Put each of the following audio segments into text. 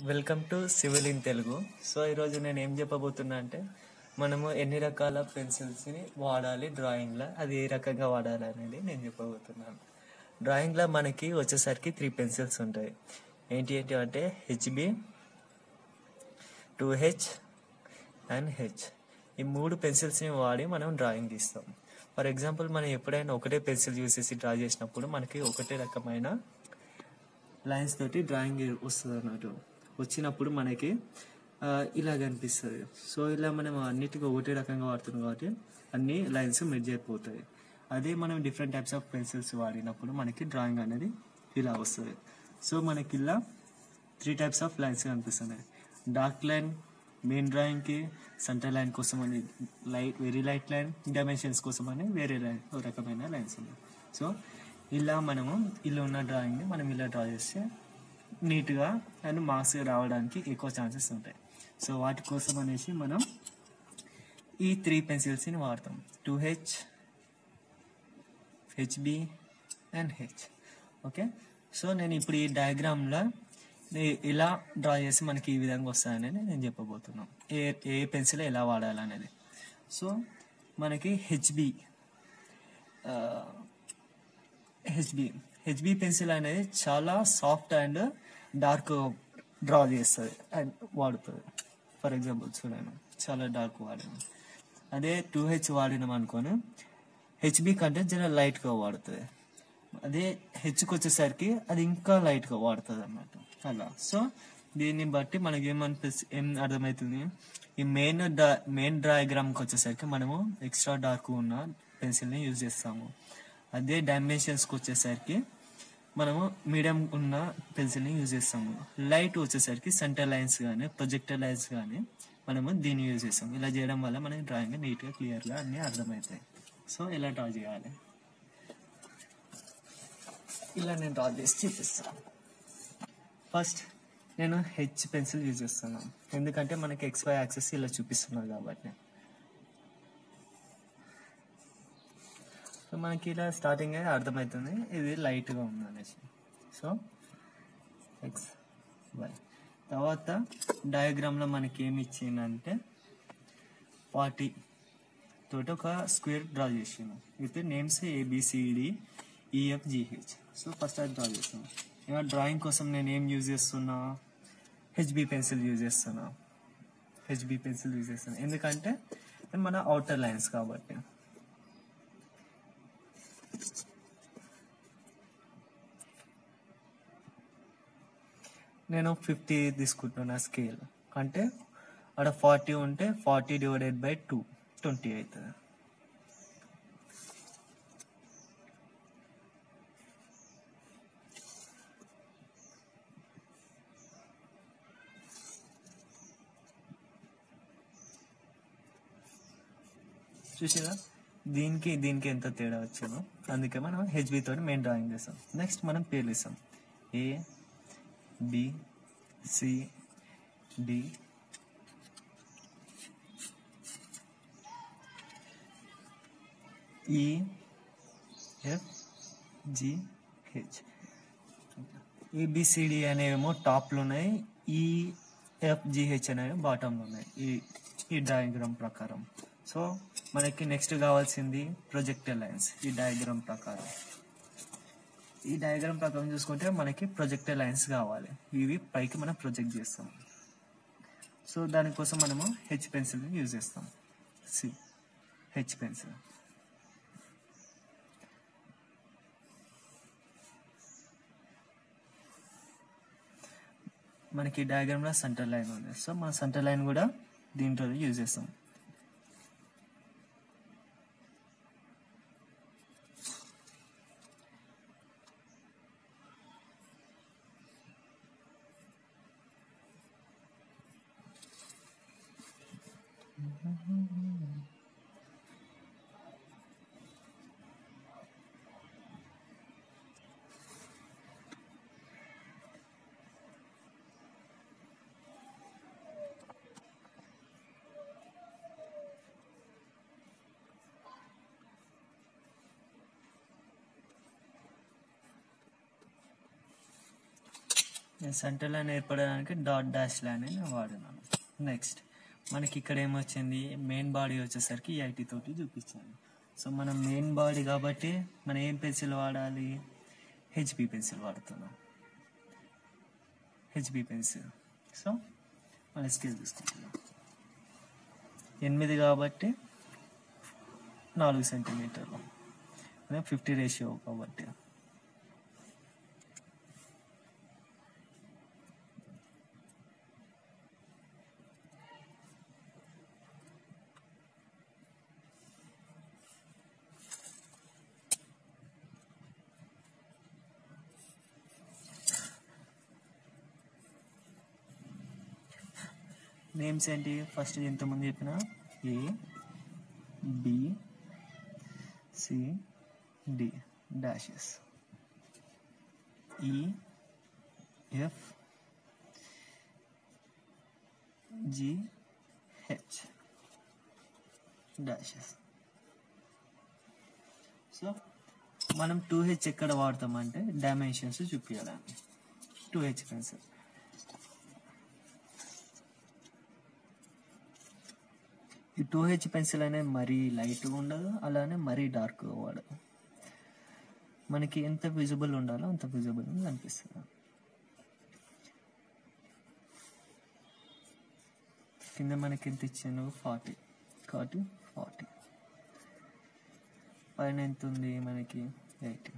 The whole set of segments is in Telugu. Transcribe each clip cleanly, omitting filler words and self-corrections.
Welcome to civil in Telugu. So ఈరోజు నేను ఏం చెప్పబోతున్నా అంటే మనము ఎన్ని రకాల పెన్సిల్స్ని వాడాలి డ్రాయింగ్లో, అది ఏ రకంగా వాడాలి అనేది నేను చెప్పబోతున్నాను. డ్రాయింగ్లో మనకి వచ్చేసరికి 3 పెన్సిల్స్ ఉంటాయి. ఏంటి ఏంటి అంటే హెచ్బి, 2H అండ్ హెచ్. ఈ 3 పెన్సిల్స్ని వాడి మనం డ్రాయింగ్ గీస్తాం. ఫర్ ఎగ్జాంపుల్ మనం ఎప్పుడైనా ఒకటే పెన్సిల్ యూస్ చేసి డ్రా చేసినప్పుడు మనకి ఒకటే రకమైన లైన్స్ తోటి డ్రాయింగ్ వస్తుంది అన్నట్టు. వచ్చినప్పుడు మనకి ఇలా కనిపిస్తుంది. సో ఇలా మనం అన్నిటికీ ఒకటే రకంగా వాడుతున్నాం కాబట్టి అన్ని లైన్స్ మెర్జ్ అయిపోతాయి. అదే మనం డిఫరెంట్ టైప్స్ ఆఫ్ పెన్సిల్స్ వాడినప్పుడు మనకి డ్రాయింగ్ అనేది ఇలా వస్తుంది. సో మనకి ఇలా 3 టైప్స్ ఆఫ్ లైన్స్ కనిపిస్తున్నాయి. డార్క్ లైన్ మెయిన్ డ్రాయింగ్కి, సెంటర్ లైన్ కోసం అని వెరీ లైట్ లైన్, డైమెన్షన్స్ కోసం అని వేరే లైన్ రకమైన లైన్స్ ఉన్నాయి. సో ఇలా మనము ఇలా ఉన్న డ్రాయింగ్ని మనం ఇలా డ్రా చేస్తే నీట్గా అండ్ మార్క్స్ రావడానికి ఎక్కువ ఛాన్సెస్ ఉంటాయి. సో వాటి కోసం అనేసి మనం ఈ 3 పెన్సిల్స్ని వాడతాం. 2H, HB and H. Okay, so నేను ఇప్పుడు ఈ డయాగ్రామ్లో ఇలా డ్రా చేసి మనకి ఈ విధంగా వస్తాయని నేను చెప్పబోతున్నాను. ఏ పెన్సిల్ ఎలా వాడాలనేది. సో మనకి హెచ్బి పెన్సిల్ అనేది చాలా సాఫ్ట్ అండ్ డార్క్ డ్రా చేస్తుంది అండ్ వాడుతుంది. ఫర్ ఎగ్జాంపుల్ చూడండి, చాలా డార్క్ వాడాను. అదే 2H వాడినాం అనుకోని హెచ్బి కంటే జర లైట్గా వాడుతుంది. అదే హెచ్కి వచ్చేసరికి అది ఇంకా లైట్గా వాడుతుంది అన్నమాట. అలా సో దీన్ని బట్టి మనకి ఏం అర్థమవుతుంది, ఈ మెయిన్ డయాగ్రామ్కి వచ్చేసరికి మనము ఎక్స్ట్రా డార్క్ ఉన్న పెన్సిల్ని యూజ్ చేస్తాము. అదే డైమెన్షన్స్కి వచ్చేసరికి మనము మీడియం ఉన్న పెన్సిల్ని యూజ్ చేస్తాము. లైట్ వచ్చేసరికి సెంటర్ లైన్స్ కానీ ప్రొజెక్టర్ లైన్స్ కానీ మనము దీన్ని యూజ్ చేస్తాము. ఇలా చేయడం వల్ల మనకి డ్రాయింగ్ నీట్గా క్లియర్గా అన్నీ అర్థమవుతాయి. సో ఇలా డ్రా చేయాలి. ఇలా నేను డ్రా చేసి చూపిస్తాను. ఫస్ట్ నేను హెచ్ పెన్సిల్ యూజ్ చేస్తున్నాను, ఎందుకంటే మనకి XY యాక్సెస్ ఇలా చూపిస్తున్నారు కాబట్టి. సో మనకి ఇలా స్టార్టింగ్ అర్థమవుతుంది ఇది లైట్గా ఉంది అనేసి. సో XY తర్వాత డయాగ్రామ్లో మనకి ఏమి ఇచ్చిందంటే 40 తోటి ఒక స్క్వేర్ డ్రా చేసాను with names ABCDEFGH. So first అది డ్రా చేస్తాను. ఇలా డ్రాయింగ్ కోసం నేను ఏం యూజ్ చేస్తున్నా, హెచ్బి పెన్సిల్ యూజ్ చేస్తున్నా. ఎందుకంటే మన అవుటర్ లైన్స్ కాబట్టి. నేను 50 తీసుకుంటున్నా స్కేల్. అంటే అక్కడ 40 ఉంటే 40 డివైడెడ్ బై 2 20 అవుతుంది. చూసారా దీనికి ఎంత తేడా వచ్చిందో. అందుకే మనం హెచ్బి తోటి మెయిన్ డ్రాయింగ్ చేస్తాం. నెక్స్ట్ మనం పేర్లు ఇస్తాం. ABCD EFGH. ABCD అనేవేమో టాప్లో ఉన్నాయి, EFGH అనేవి బాటంలో ఉన్నాయి ఈ డయాగ్రామ్ ప్రకారం. సో మనకి నెక్స్ట్ కావాల్సింది ప్రొజెక్టర్ లైన్స్. ఈ డయాగ్రామ్ ప్రకారం చూసుకుంటే మనకి ప్రొజెక్టర్ లైన్స్ కావాలి. ఇవి పైకి మనం ప్రొజెక్ట్ చేస్తాం. సో దానికోసం మనము హెచ్ పెన్సిల్ని యూజ్ చేస్తాం. H pencil. మనకి డయాగ్రామ్లో సెంటర్ లైన్ ఉంది. సో మన సెంటర్ లైన్ కూడా దీంట్లో యూజ్ చేస్తాం. నేను సెంటర్ లైన్ ఏర్పడడానికి డాట్ డాష్ లైన్ అని వాడినాను. నెక్స్ట్ మనకి ఇక్కడ ఏమొచ్చింది, మెయిన్ బాడీ వచ్చేసరికి 80 తోటి చూపించాను. సో మనం మెయిన్ బాడీ కాబట్టి మనం ఏం పెన్సిల్ వాడాలి, హెచ్బి పెన్సిల్ వాడుతున్నాం, హెచ్బి పెన్సిల్. సో మన స్కేల్ తీసుకుంటున్నాం 8 కాబట్టి 4 సెంటీమీటర్లు, 50 రేషియో కాబట్టి. నేమ్స్ ఏంటి, ఫస్ట్ ఇంతకుముందు చెప్పిన A B C D dashes, E F G H dashes. So మనం 2H ఎక్కడ వాడతామంటే డైమెన్షన్స్ చూపించడానికి 2H పెన్సిల్. ఈ 2H పెన్సిల్ అనేది మరీ లైట్గా ఉండదు, అలానే మరీ డార్క్గా వాడదు, మనకి ఎంత విజిబుల్ ఉండాలో అంత విజిబుల్ కనిపిస్తుంది. కింద మనకి ఎంత ఇచ్చాను 40 కాబట్టి 40, పైన ఎంత ఉంది మనకి 80.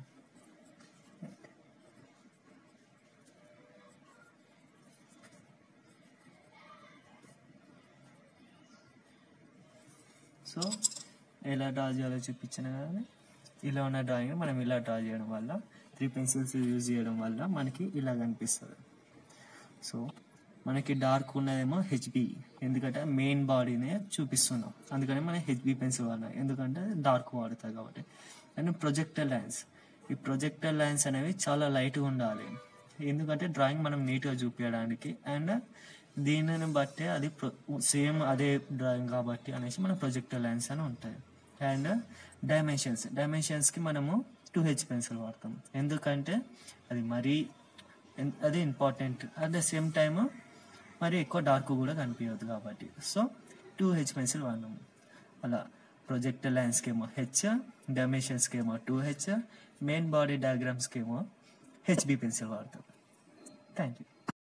సో ఎలా డ్రా చేయాలో చూపించాను కానీ ఇలా ఉన్న డ్రాయింగ్ మనం ఇలా డ్రా చేయడం వల్ల 3 పెన్సిల్స్ యూజ్ చేయడం వల్ల మనకి ఇలా కనిపిస్తుంది. సో మనకి డార్క్ ఉన్నదేమో హెచ్బి, ఎందుకంటే మెయిన్ బాడీనే చూపిస్తున్నాం, అందుకని మనం హెచ్బి పెన్సిల్ వాడినాం, ఎందుకంటే డార్క్ వాడుతాయి కాబట్టి. అండ్ ప్రొజెక్టర్ లైన్స్, ఈ ప్రొజెక్టర్ లైన్స్ అనేవి చాలా లైట్గా ఉండాలి, ఎందుకంటే డ్రాయింగ్ మనం నీట్గా చూపించడానికి. అండ్ దీనిని బట్టి అది సేమ్ అదే డ్రాయింగ్ కాబట్టి అనేసి మన ప్రొజెక్టర్ లైన్స్ అని ఉంటాయి. అండ్ డైమెన్షన్స్కి మనము 2H పెన్సిల్ వాడతాం, ఎందుకంటే అది మరీ అది important, at the same time మరి ఎక్కువ డార్క్ కూడా కనిపించదు కాబట్టి. సో 2H పెన్సిల్ వాడినాము. అలా ప్రొజెక్టర్ లైన్స్కి ఏమో హెచ్, డైమెన్షన్స్కి ఏమో 2H, మెయిన్ బాడీ డయాగ్రామ్స్కి ఏమో హెచ్బి పెన్సిల్ వాడతాం. Thank you.